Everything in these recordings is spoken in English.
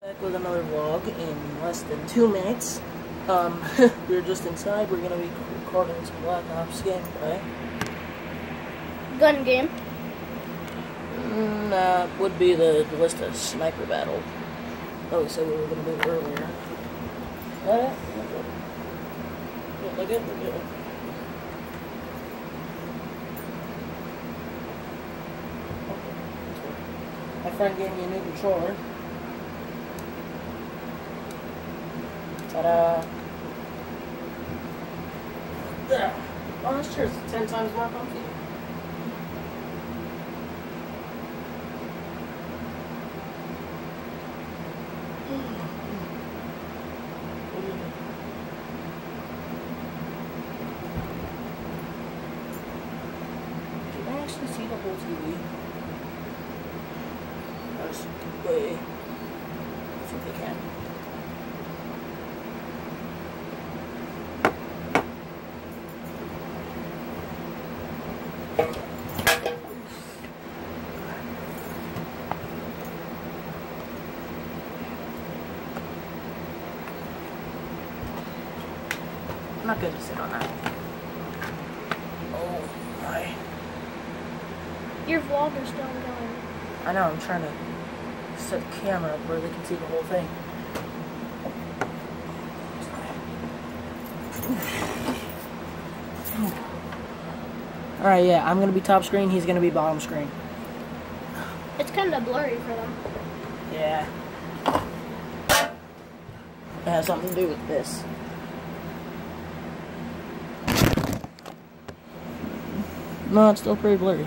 Back with another vlog in less than 2 minutes. We're just inside. We're gonna be recording some Black Ops gameplay. Gun game. Would be the Ballista Sniper Battle. Oh, we said we were gonna do it earlier. Yeah, look at it. My friend gave me a new controller. Ta-da! There. Oh, this chair's 10 times more comfy. Can I actually see the whole TV? That's way. I think they can. Not good to sit on that. Oh my. Your vlog is still going. I know, I'm trying to set the camera up where they can see the whole thing. Alright, yeah, I'm gonna be top screen, he's gonna be bottom screen. It's kind of blurry for them. Yeah. It has something to do with this. No, it's still pretty blurry.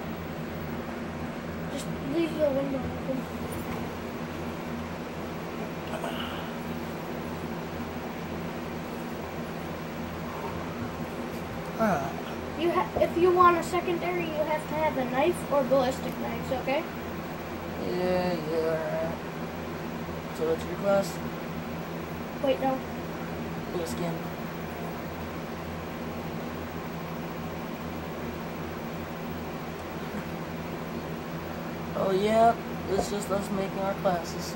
Just leave the window open. If you want a secondary, you have to have a knife or ballistic knives, okay? Yeah, alright. So that's your class? Wait, no. Blue skin. Oh yeah, it's just us making our classes.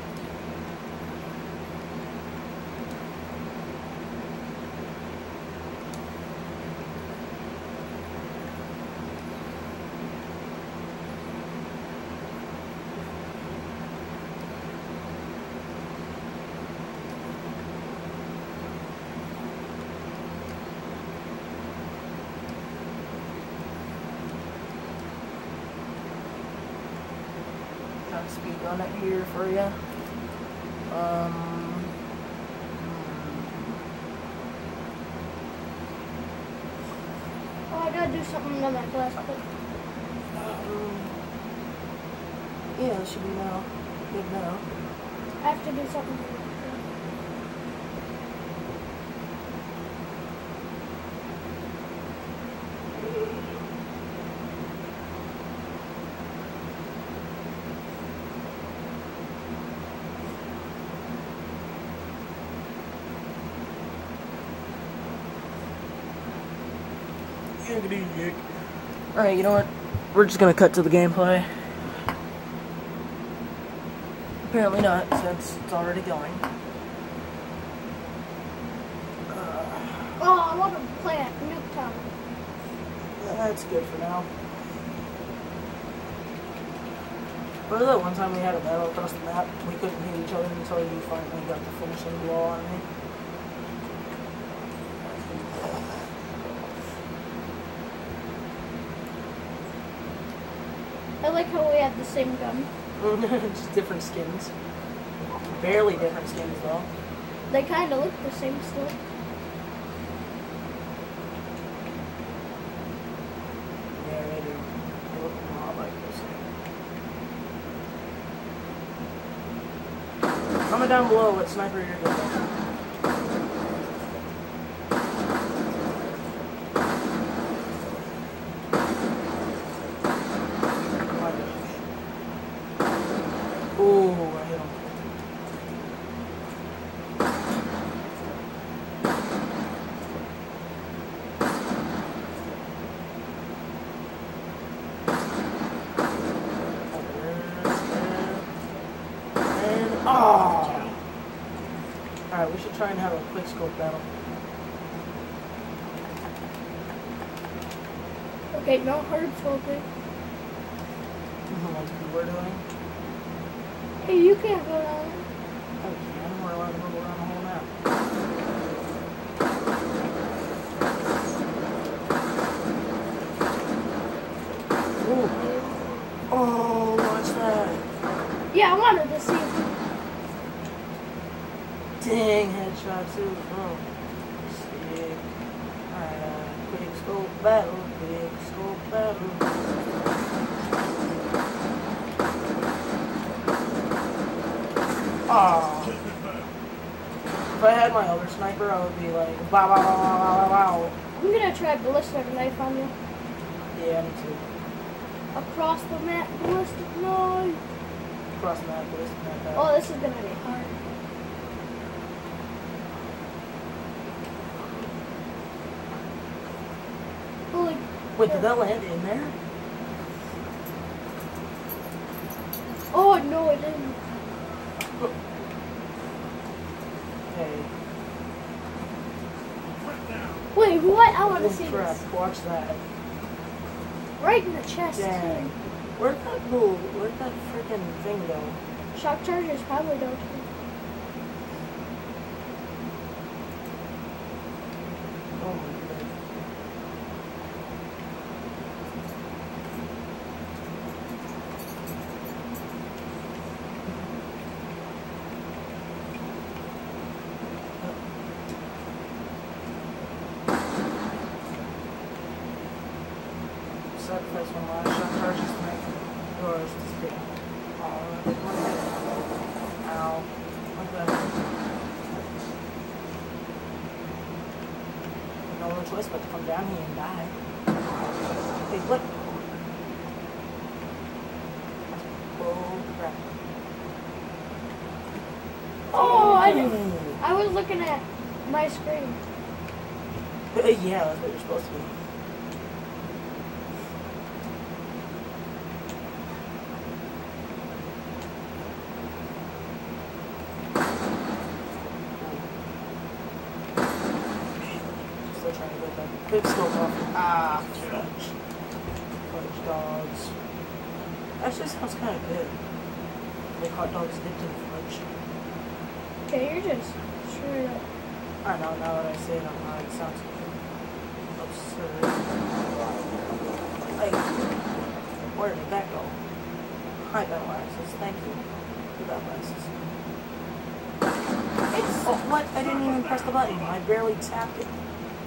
Speed on it here for you. Oh, I gotta do something to my class quick. Yeah, it should be now. Good now. I have to do something. Alright, you know what? We're just gonna cut to the gameplay. Apparently not, since it's already going. Oh, I want to play at Nuketown. That's good for now. But that one time we had a battle across the map, we couldn't hit each other until you finally got the finishing blow on me. I like how we have the same gun. Just different skins. Barely different skins though. They kind of look the same still. Yeah, they do. They look a lot like this. Comment down below what sniper you're going with. Ooh, I hit him. Oh. Alright, we should try and have a quick scope battle. Okay, no hard scoping. Like we were doing. Hey, you can't go down. Oh, can. We're allowed to move around the whole map. Ooh. Oh, what's that? Yeah, I wanted to see if Dang, headshot too. Oh, sick. Alright, quick scope battle. Quick scope battle. Oh. If I had my other sniper, I would be like, wow, wow, wow, wow, wow, wow. I'm gonna try ballistic knife on you. Yeah, me too. Across the map, ballistic knife. Cross the map, this map. Oh, this is gonna be hard. Holy. Wait, did that land in there? Oh no, it didn't. Okay. Wait, what? I want to Holy see crap, this. watch that. Right in the chest Dang. too. Where'd that freaking thing go? Shock charges probably don't. Oh my god. Sacrifice one last shot charges to make yours to speed. Oh, ow. Like that. No other choice but to come down here and die. Hey, what? Oh, crap. Oh, I was looking at my screen. Yeah, that's what you're supposed to do. Still trying to get that quick scope off. Ah, fudge. Fudge dogs. Actually sounds kind of good. Like hot dogs dipped in fudge. Okay, you're just straight up. I know, now that I say it out loud, it sounds absurd. Like, where did that go? Hi, battle axes. Thank you for battle axes. Oh, what? I didn't even press the button. I barely tapped it.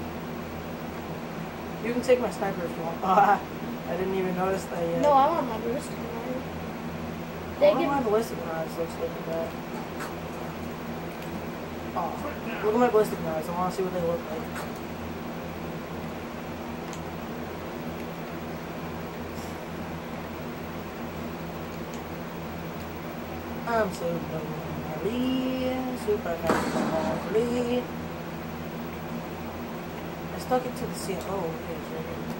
You can take my sniper if you want. I didn't even notice that yet. No, I want my ballistic knife. I They don't give mind ballistic knives. Let's look at that. Oh, look at my ballistic knives. I want to see what they look like. I'm so lonely, super lonely. I stuck it to the ceiling. Oh, okay, it's right here.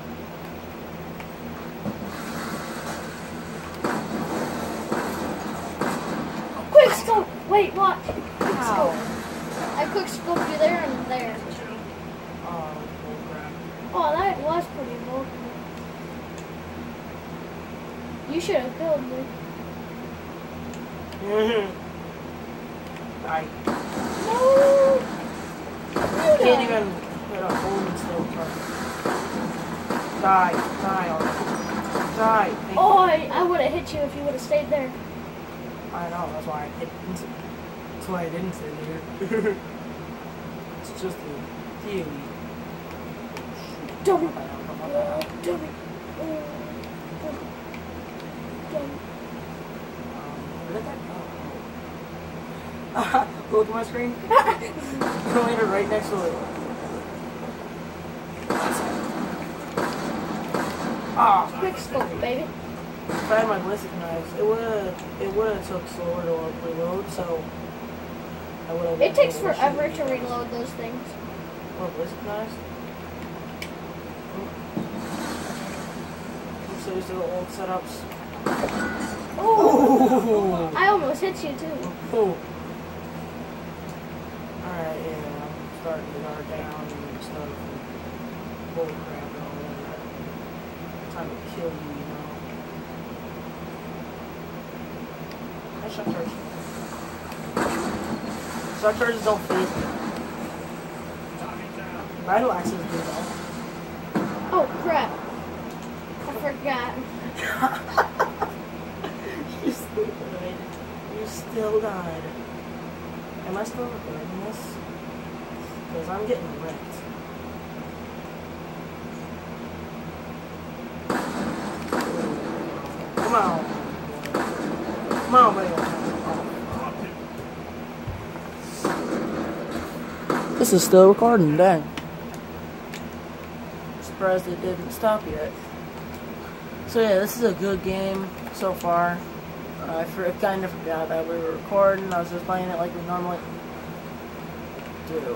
quick scope. Wait, what? Quick Ow. scope. I quick scoped you there and there. Oh, crap. Oh, that was pretty low. You should have killed me. I No. can't even put a hole in still turn. Die already. Die. Thank Oh, you. I would have hit you if you would have stayed there. I know, that's why I hit. That's why I didn't stay there. It's just a theory. Dummy. Dummy. Dummy. Dummy. Where did that go? Look at my screen. I landed right next to it. Ah, Quick scope, baby. if I had my ballistic knives, it would have took slower to reload, so I would have. It takes forever to reload those things. What, ballistic knives? I'm so used to the old setups. Oh! Ooh. I almost hit you too. Ooh. Alright, yeah, I'm starting to guard down and stuff. And bull crap and all that. Time to kill you, you know. Nice shock charge. Shock charges don't phase me. Battle axes do though. Oh crap! I forgot. You still died. You still died. Am I still recording this? Because I'm getting wrecked. Come on. Come on, buddy. This is still recording, dang. Surprised it didn't stop yet. So yeah, this is a good game so far. I kind of forgot that we were recording. I was just playing it like we normally do.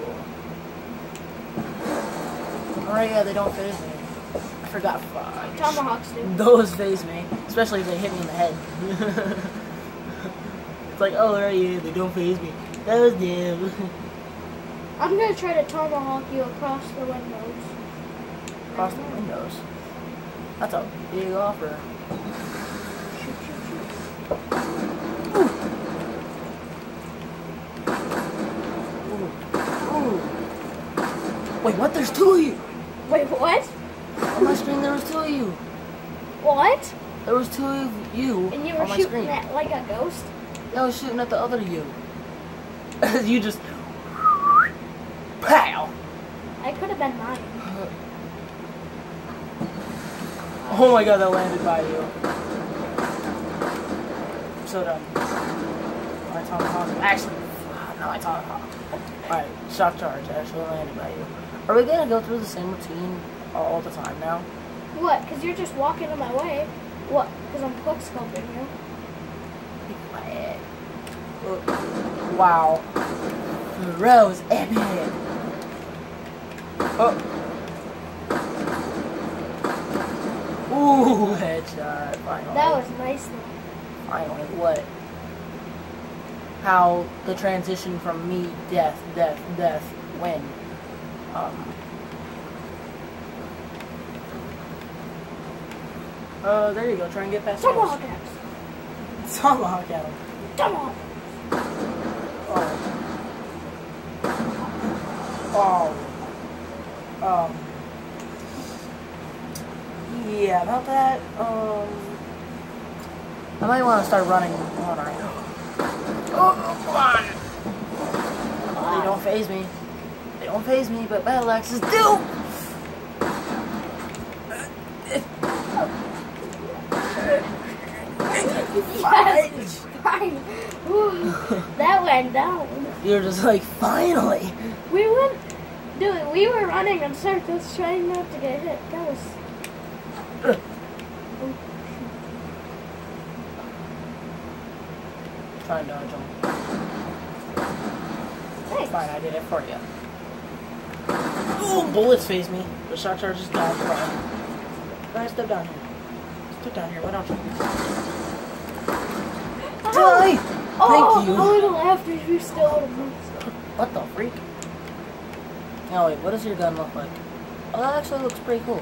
Alright, yeah, they don't phase me. I forgot. Tomahawks do. Those phase me, especially if they hit me in the head. It's like, oh, right, yeah, they don't phase me. Those do. I'm gonna try to tomahawk you across the windows. Across the windows? That's a big offer. Shoot, shoot, shoot. Ooh. Wait, what? There's two of you! Wait, what? On my screen, there was two of you. What? There was two of you And you on were my shooting screen. at like a ghost? I was shooting at the other you. You just... Pow! I could have been mine. Oh my god, that landed by you. I'm so done. My tomahawk. Actually, no, my tomahawk. Alright, shock charge actually landed by you. Are we gonna go through the same routine all the time now? What? Because you're just walking in my way. What? Because I'm quick scoping you. Be quiet. Wow. Rose epic. Oh. Ooh, headshot. Finally. That was nice though. Finally, what? How the transition from me, death, when? There you go, try and get past Tomahawk those. axe. Tomahawk at him. Tomahawk. Oh. Yeah, about that, I might want to start running on right now. Oh, come on! They don't phase me. They don't phase me, but battle axes do! Yes, fine. That went down. You're just like, finally! We went, dude, we were running in circles trying not to get hit. That was... Try and dodge them. Thanks. Fine, I did it for you. Ooh, bullets phase me. The shot charge is down. Guys, step down here. Step down here, why don't you? Die! Oh, Thank you. a little after you still would have moved. What the freak? Oh wait, what does your gun look like? Oh, that actually looks pretty cool.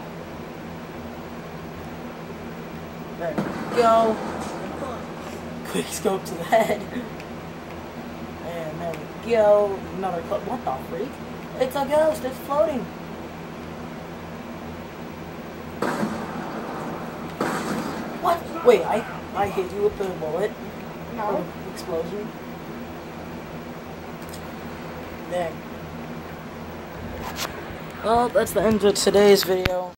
There we go. Quick scope to the head. And there we go. Another clip. What the freak? It's a ghost. It's floating. What? Wait, I hit you with the bullet? No. Or explosion? Dang. Well, that's the end of today's video.